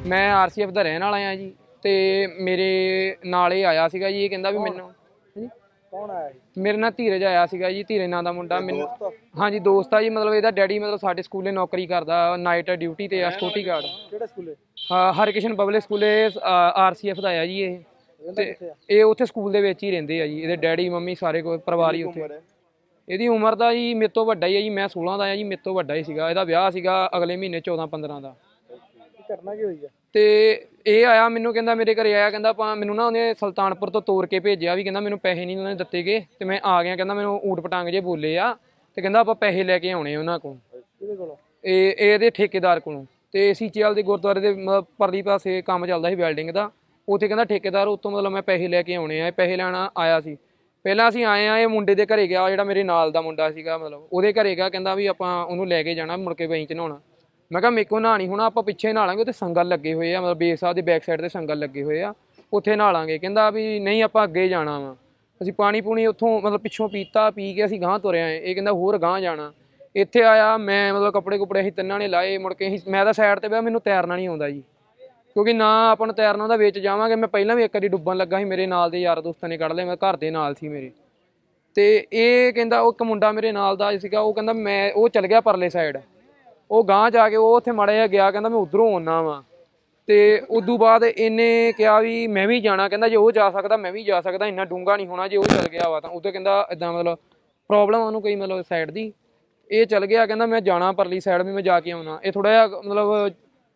मैं RCF ਦਾ ਰਹਿਣ ਵਾਲਾ ਆ ਜੀ ਤੇ ਮੇਰੇ ਨਾਲ ਇਹ ਆਇਆ ਸੀਗਾ ਜੀ। ਇਹ ਕਹਿੰਦਾ ਵੀ ਮੈਨੂੰ ਕੌਣ ਆਇਆ ਜੀ? ਮੇਰੇ ਨਾਲ ਧੀਰਜ ਆਇਆ ਸੀਗਾ ਜੀ, ਧੀਰਜ ਨਾਂ ਦਾ ਮੁੰਡਾ। ਮੈਨੂੰ ਹਾਂਜੀ ਦੋਸਤ ਆ ਜੀ। ਮਤਲਬ ਇਹਦਾ ਡੈਡੀ ਮਤਲਬ ਸਾਡੇ ਸਕੂਲੇ ਨੌਕਰੀ ਕਰਦਾ, ਨਾਈਟ ਡਿਊਟੀ ਤੇ ਆ, ਸਿਕਿਉਰਟੀ ਗਾਰਡ। ਕਿਹੜੇ ਸਕੂਲੇ? ਹਰਕਿਸ਼ਨ ਪਬਲਿਕ ਸਕੂਲੇ RCF ਦਾ ਆ ਜੀ ਇਹ। ਤੇ ਇਹ ਉੱਥੇ ਸਕੂਲ ਦੇ ਵਿੱਚ ਹੀ ਰਹਿੰਦੇ ਆ ਜੀ। ਇਹਦੇ ਡੈਡੀ ਮੰਮੀ ਸਾਰੇ ਕੋਈ ਪਰਿਵਾਰ ਹੀ ਉੱਥੇ। ਇਹਦੀ ਉਮਰ ਦਾ ਜੀ ਮੇਰੇ ਤੋਂ ਵੱਡਾ ਹੀ ਹੈ ਜੀ। ਮੈਂ 16 ਦਾ ਆ ਜੀ, ਮੇਰੇ ਤੋਂ ਵੱਡਾ ਹੀ ਸੀਗਾ। ਇਹਦਾ ਵਿਆਹ ਸੀਗਾ ਅਗਲੇ ਮਹੀਨੇ 14-15 ਦਾ। ਘਟਨਾ ਕੀ ਹੋਈ ਆ? ਤੇ ਇਹ ਆਇਆ ਮੈਨੂੰ ਕਹਿੰਦਾ, ਮੇਰੇ ਘਰੇ ਆਇਆ, ਕਹਿੰਦਾ ਆਪਾਂ ਮੈਨੂੰ ਨਾ ਉਹਨੇ ਸੁਲਤਾਨਪੁਰ ਤੋਂ ਤੋਰ ਕੇ ਭੇਜਿਆ ਵੀ, ਕਹਿੰਦਾ ਮੈਨੂੰ ਪੈਸੇ ਨਹੀਂ ਉਹਨਾਂ ਨੇ ਦਿੱਤੇ ਗਏ ਤੇ ਮੈਂ ਆ ਗਿਆ। ਕਹਿੰਦਾ ਮੈਨੂੰ ਊਟ ਪਟਾਂਗ ਜੇ ਬੋਲੇ ਆ ਤੇ ਕਹਿੰਦਾ ਆਪਾਂ ਪੈਸੇ ਲੈ ਕੇ ਆਉਣੇ ਉਹਨਾਂ ਕੋਲ। ਕਿਹਦੇ ਕੋਲੋਂ? ਇਹਦੇ ਠੇਕੇਦਾਰ ਕੋਲੋਂ। ਤੇ ਸੀਚੇਵਾਲ ਦੇ ਗੁਰਦੁਆਰੇ ਦੇ ਮਤਲਬ ਪਰਲੀ ਪਾਸੇ ਕੰਮ ਚੱਲਦਾ ਸੀ ਵੈਲਡਿੰਗ ਦਾ। ਉੱਥੇ ਕਹਿੰਦਾ ਠੇਕੇਦਾਰ ਉੱਤੋਂ ਮਤਲਬ ਮੈਂ ਪੈਸੇ ਲੈ ਕੇ ਆਉਣੇ ਆ। ਇਹ ਪੈਸੇ ਲੈਣਾ ਆਇਆ ਸੀ। ਪਹਿਲਾਂ ਅਸੀਂ ਆਏ ਆ, ਇਹ ਮੁੰਡੇ ਦੇ ਘਰੇ ਗਿਆ, ਜਿਹੜਾ ਮੇਰੇ ਨਾਲ ਦਾ ਮੁੰਡਾ ਸੀਗਾ ਮਤਲਬ ਉਹਦੇ ਘਰੇ ਗਿਆ। ਕਹਿੰਦਾ ਵੀ ਆਪਾਂ ਉਹਨੂੰ ਲੈ ਕੇ ਜਾਣਾ, ਮੁੜ ਕੇ ਵਹੀਂ 'ਚ ਨਹਾਉਣਾ। ਮੈਂ ਕਿਹਾ ਮੇਰੇ ਕੋਲ ਨਹਾ ਨਹੀਂ ਹੋਣਾ, ਆਪਾਂ ਪਿੱਛੇ ਨਹਾ ਲਾਂਗੇ, ਉੱਥੇ ਸੰਗਲ ਲੱਗੇ ਹੋਏ ਆ, ਮਤਲਬ ਬੇਸ ਸਾਹਿਬ ਦੇ ਬੈਕ ਸਾਈਡ 'ਤੇ ਸੰਗਲ ਲੱਗੇ ਹੋਏ ਆ, ਉੱਥੇ ਨਹਾ ਲਾਂਗੇ। ਕਹਿੰਦਾ ਵੀ ਨਹੀਂ ਆਪਾਂ ਅੱਗੇ ਜਾਣਾ ਵਾ। ਅਸੀਂ ਪਾਣੀ ਪੂਣੀ ਉੱਥੋਂ ਮਤਲਬ ਪਿੱਛੋਂ ਪੀਤਾ, ਪੀ ਕੇ ਅਸੀਂ ਗਾਂਹ ਤੁਰੇ ਆਏ। ਇਹ ਕਹਿੰਦਾ ਹੋਰ ਗਾਂਹ ਜਾਣਾ। ਇੱਥੇ ਆਇਆ ਮੈਂ ਮਤਲਬ ਕੱਪੜੇ ਕੁਪੜੇ ਅਸੀਂ ਤਿੰਨਾਂ ਨੇ ਲਾਏ। ਮੁੜ ਕੇ ਮੈਂ ਤਾਂ ਸਾਈਡ 'ਤੇ ਪਿਆ, ਮੈਨੂੰ ਤੈਰਨਾ ਨਹੀਂ ਆਉਂਦਾ ਜੀ, ਕਿਉਂਕਿ ਨਾ ਆਪਾਂ ਨੂੰ ਤੈਰਨਾ ਉਹਦਾ ਵਿੱਚ ਜਾਵਾਂਗੇ। ਮੈਂ ਪਹਿਲਾਂ ਵੀ ਇੱਕ ਵਾਰੀ ਡੁੱਬਣ ਲੱਗਾ ਸੀ, ਮੇਰੇ ਨਾਲ ਦੇ ਯਾਰ ਦੋਸਤਾਂ ਨੇ ਕੱਢ ਲਿਆ, ਮੈਂ ਘਰ ਦੇ ਨਾਲ ਸੀ ਮੇਰੇ। ਤੇ ਇਹ ਕਹਿੰਦਾ, ਉਹ ਇੱਕ ਮੁੰਡਾ ਮੇਰੇ ਨਾਲ ਦਾ ਸੀਗਾ, ਉਹ ਕਹਿੰਦਾ ਮੈਂ ਉਹ ਚੱਲ ਗਿਆ ਪਰਲੇ ਸਾਈਡ। ਉਹ ਗਾਂਹ ਜਾ ਕੇ ਉਹ ਉੱਥੇ ਮਾੜਾ ਜਿਹਾ ਗਿਆ, ਕਹਿੰਦਾ ਮੈਂ ਉੱਧਰੋਂ ਆਉਣਾ ਵਾਂ। ਤੇ ਉਦੋਂ ਬਾਅਦ ਇਹਨੇ ਕਿਹਾ ਵੀ ਮੈਂ ਵੀ ਜਾਣਾ। ਕਹਿੰਦਾ ਜੇ ਉਹ ਜਾ ਸਕਦਾ ਮੈਂ ਵੀ ਜਾ ਸਕਦਾ, ਇੰਨਾ ਡੂੰਘਾ ਨਹੀਂ ਹੋਣਾ। ਜੇ ਉਹ ਚੱਲ ਗਿਆ ਵਾ ਤਾਂ ਉਦੋਂ ਕਹਿੰਦਾ ਇੱਦਾਂ ਮਤਲਬ ਪ੍ਰੋਬਲਮ ਉਹਨੂੰ ਕੋਈ ਮਤਲਬ ਸਾਈਡ ਦੀ। ਇਹ ਚੱਲ ਗਿਆ, ਕਹਿੰਦਾ ਮੈਂ ਜਾਣਾ ਪਰਲੀ ਸਾਈਡ ਵੀ ਮੈਂ ਜਾ ਕੇ ਆਉਣਾ। ਇਹ ਥੋੜ੍ਹਾ ਜਿਹਾ ਮਤਲਬ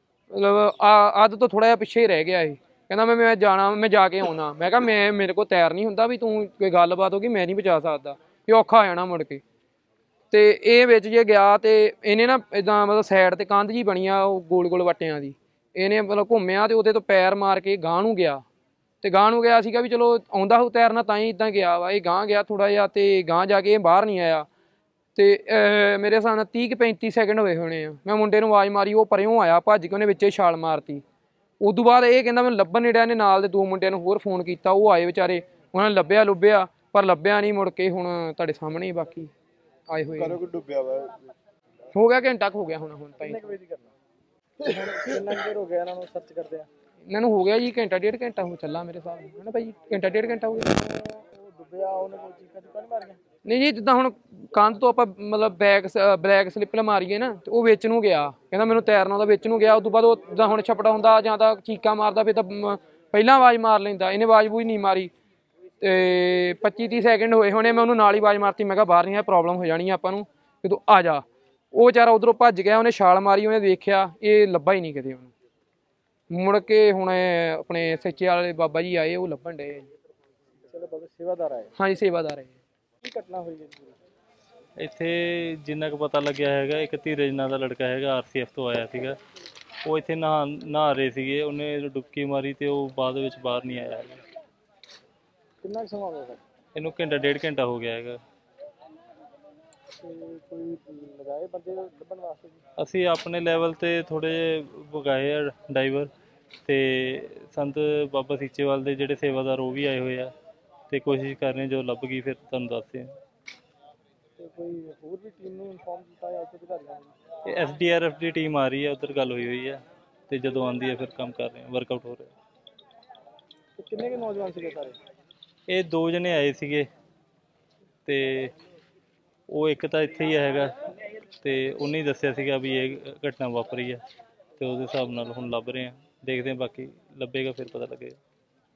ਅੱਧ ਤੋਂ ਥੋੜ੍ਹਾ ਜਿਹਾ ਪਿੱਛੇ ਹੀ ਰਹਿ ਗਿਆ ਇਹ। ਕਹਿੰਦਾ ਮੈਂ ਜਾਣਾ, ਮੈਂ ਜਾ ਕੇ ਆਉਣਾ। ਮੈਂ ਕਿਹਾ ਮੇਰੇ ਕੋਲ ਤੈਰ ਨਹੀਂ ਹੁੰਦਾ, ਵੀ ਤੂੰ ਕੋਈ ਗੱਲਬਾਤ ਹੋ ਗਈ ਮੈਂ ਨਹੀਂ ਬਚਾ ਸਕਦਾ, ਇਹ ਔਖਾ ਹੋ ਜਾਣਾ ਮੁੜ ਕੇ। ਤੇ ਇਹ ਵਿੱਚ ਜੇ ਗਿਆ ਤੇ ਇਹਨੇ ਨਾ ਇੱਦਾਂ ਮਤਲਬ ਸਾਈਡ 'ਤੇ ਕੰਧ ਜੀ ਬਣੀ ਆ ਉਹ ਗੋਲ ਗੋਲ ਵੱਟਿਆਂ ਦੀ। ਇਹਨੇ ਮਤਲਬ ਘੁੰਮਿਆ ਤੇ ਉਹਦੇ ਤੋਂ ਪੈਰ ਮਾਰ ਕੇ ਗਾਂਹ ਨੂੰ ਗਿਆ। ਤੇ ਗਾਂਹ ਨੂੰ ਗਿਆ ਸੀਗਾ ਵੀ ਚਲੋ ਆਉਂਦਾ ਹੋ ਤੈਰਨਾ, ਤਾਂ ਹੀ ਇੱਦਾਂ ਗਿਆ ਵਾ। ਇਹ ਗਾਂਹ ਗਿਆ ਥੋੜ੍ਹਾ ਜਿਹਾ ਤੇ ਗਾਂਹ ਜਾ ਕੇ ਇਹ ਬਾਹਰ ਨਹੀਂ ਆਇਆ। ਤੇ ਮੇਰੇ ਹਿਸਾਬ ਨਾਲ 30-35 ਸੈਕਿੰਡ ਹੋਏ ਹੋਣੇ ਆ। ਮੈਂ ਮੁੰਡੇ ਨੂੰ ਆਵਾਜ਼ ਮਾਰੀ, ਉਹ ਪਰਿਓਂ ਆਇਆ ਭੱਜ ਕੇ, ਉਹਨੇ ਵਿੱਚੇ ਛਾਲ ਮਾਰਤੀ। ਉਦੋਂ ਬਾਅਦ ਇਹ ਕਹਿੰਦਾ ਮੈਨੂੰ ਲੱਭਣ ਨਹੀਂ ਡਿਆ। ਇਹਨੇ ਨਾਲ ਦੇ 2 ਮੁੰਡਿਆਂ ਨੂੰ ਹੋਰ ਫੋਨ ਕੀਤਾ, ਉਹ ਆਏ ਵਿਚਾਰੇ, ਉਹਨਾਂ ਨੇ ਲੱਭਿਆ ਪਰ ਲੱਭਿਆ ਨਹੀਂ। ਮੁੜ ਕੇ ਹੁਣ ਤੁਹਾਡੇ ਸਾਹਮਣੇ ਹੀ ਬਾਕੀ ਆਏ ਹੋਏ। ਕਦੋਂ ਡੁੱਬਿਆ ਵਾ? ਹੋ ਗਿਆ ਘੰਟਾ ਕੁ ਹੋ ਗਿਆ ਹੁਣ ਤਾਂ। ਕਿੰਨੇ ਵਜੇ ਦੀ ਕਰਨਾ? ਕਿੰਨਾ ਚਿਰ ਹੋ ਗਿਆ ਇਹਨਾਂ ਨੂੰ ਸਰਚ ਕਰਦਿਆਂ? ਇਹਨਾਂ ਨੂੰ ਹੋ ਗਿਆ ਜੀ ਘੰਟਾ ਡੇਢ ਘੰਟਾ ਹੋ ਚੱਲਾ ਮੇਰੇ ਹਿਸਾਬ ਨਾਲ, ਹੈ ਨਾ ਭਾਈ? ਘੰਟਾ ਡੇਢ ਘੰਟਾ ਹੋ ਗਿਆ। ਉਹ ਡੁੱਬਿਆ, ਉਹਨੇ ਕੋਈ ਚੀਕਾਂ ਚੁੱਕਾਂ ਨਹੀਂ ਮਾਰੀਆਂ? ਨਹੀਂ ਜੀ, ਜਿੱਦਾਂ ਹੁਣ ਕੰਧ ਤੋਂ ਆਪਾਂ ਮਤਲਬ ਬਲੈਕ ਸਲਿੱਪ ਮਾਰੀਏ ਨਾ, ਤੇ ਉਹ ਵਿੱਚ ਨੂੰ ਗਿਆ। ਕਹਿੰਦਾ ਮੈਨੂੰ ਤੈਰਨਾ ਉਹਦਾ ਵਿੱਚ ਨੂੰ ਗਿਆ। ਉਸ ਤੋਂ ਬਾਅਦ ਉਹ ਜਿੱਦਾਂ ਹੁਣ ਛਪੜਾ ਹੁੰਦਾ ਜਾਂ ਤਾਂ ਚੀਕਾਂ ਮਾਰਦਾ, ਫਿਰ ਤਾਂ ਪਹਿਲਾਂ ਆਵਾਜ਼ ਮਾਰ ਲੈਂਦਾ। ਇਹਨੇ ਆਵਾਜ਼ ਬੂਝ ਨਹੀਂ ਮਾਰੀ। ਤੇ 25-30 ਸੈਕਿੰਡ ਹੋਏ ਹੋਣੇ, ਮੈਂ ਉਹਨੂੰ ਨਾਲ ਹੀ ਆਵਾਜ਼ ਮਾਰਤੀ। ਮੈਂ ਕਿਹਾ ਬਾਹਰ ਨਹੀਂ ਆ, ਪ੍ਰੋਬਲਮ ਹੋ ਜਾਣੀ ਆ ਆਪਾਂ ਨੂੰ, ਜਦੋਂ ਆ ਜਾ। ਉਹ ਵਿਚਾਰਾ ਉੱਧਰੋਂ ਭੱਜ ਗਿਆ, ਉਹਨੇ ਛਾਲ ਮਾਰੀ, ਉਹਨੇ ਦੇਖਿਆ ਇਹ ਲੱਭਾ ਹੀ ਨਹੀਂ ਕਿਤੇ ਉਹਨੂੰ। ਮੁੜ ਕੇ ਹੁਣ ਆਪਣੇ ਸੱਚੇ ਵਾਲੇ ਬਾਬਾ ਜੀ ਆਏ, ਉਹ ਲੱਭਣ ਡਏ। ਸੇਵਾਦਾਰ ਆਏ? ਹਾਂਜੀ ਸੇਵਾਦਾਰ ਆਏ। ਕੀ ਘਟਨਾ ਹੋਈ ਹੈ ਇੱਥੇ? ਜਿੰਨਾ ਕੁ ਪਤਾ ਲੱਗਿਆ ਹੈਗਾ, ਇੱਕ ਧੀਰਜ ਨਾਂ ਦਾ ਲੜਕਾ ਹੈਗਾ, RCF ਤੋਂ ਆਇਆ ਸੀਗਾ। ਉਹ ਇੱਥੇ ਨਹਾ ਰਹੇ ਸੀਗੇ, ਉਹਨੇ ਡੁਬਕੀ ਮਾਰੀ ਤੇ ਉਹ ਬਾਅਦ ਵਿੱਚ ਬਾਹਰ ਨਹੀਂ ਆਇਆ ਹੈਗਾ। ਕਿੰਨਾ ਸਮਾਂ ਹੋ ਗਿਆ ਇਹਨੂੰ? ਘੰਟਾ ਡੇਢ ਘੰਟਾ ਹੋ ਗਿਆ ਹੈਗਾ। ਕੋਈ ਲਗਾਏ ਬੰਦੇ ਲੱਭਣ ਵਾਸਤੇ? ਅਸੀਂ ਆਪਣੇ ਲੈਵਲ ਤੇ ਥੋੜ੍ਹੇ ਜਿਹੇ ਵਗਾਏ ਆ ਡਾਈਵਰ, ਤੇ ਸੰਤ ਬਾਬਾ ਸੀਚੇਵਾਲ ਦੇ ਜਿਹੜੇ ਸੇਵਾਦਾਰ ਉਹ ਵੀ ਆਏ ਹੋਏ ਆ, ਤੇ ਕੋਸ਼ਿਸ਼ ਕਰ ਰਹੇ ਜੋ ਲੱਭ ਗਈ ਫਿਰ ਤੁਹਾਨੂੰ ਦੱਸਦੇ ਹਾਂ। ਤੇ ਕੋਈ ਹੋਰ ਵੀ ਟੀਮ ਨੂੰ ਇਨਫੋਰਮ ਕੀਤਾ ਜਾਂ ਉੱਚ ਅਧਿਕਾਰੀਆਂ ਨੂੰ? ਇਹ SDRF ਦੀ ਟੀਮ ਆ ਰਹੀ ਹੈ, ਉੱਧਰ ਗੱਲ ਹੋਈ ਹੋਈ ਹੈ, ਤੇ ਜਦੋਂ ਆਉਂਦੀ ਹੈ ਫਿਰ ਕੰਮ ਕਰ ਰਹੇ ਹਾਂ, ਵਰਕਆਊਟ ਹੋ ਰਿਹਾ। ਤੇ ਕਿੰਨੇ ਕੁ ਨੌਜਵਾਨ ਸੀਗੇ ਸਾਰੇ? ਇਹ 2 ਜਣੇ ਆਏ ਸੀਗੇ, ਤੇ ਉਹ ਇੱਕ ਤਾਂ ਇੱਥੇ ਹੀ ਹੈਗਾ, ਤੇ ਉਹਨੇ ਹੀ ਦੱਸਿਆ ਸੀਗਾ ਵੀ ਇਹ ਘਟਨਾ ਵਾਪਰੀ ਹੈ, ਤੇ ਉਹਦੇ ਹਿਸਾਬ ਨਾਲ ਹੁਣ ਲੱਭ ਰਹੇ ਹਾਂ। ਦੇਖਦੇ ਹਾਂ, ਬਾਕੀ ਲੱਭੇਗਾ ਫਿਰ ਪਤਾ ਲੱਗੇਗਾ।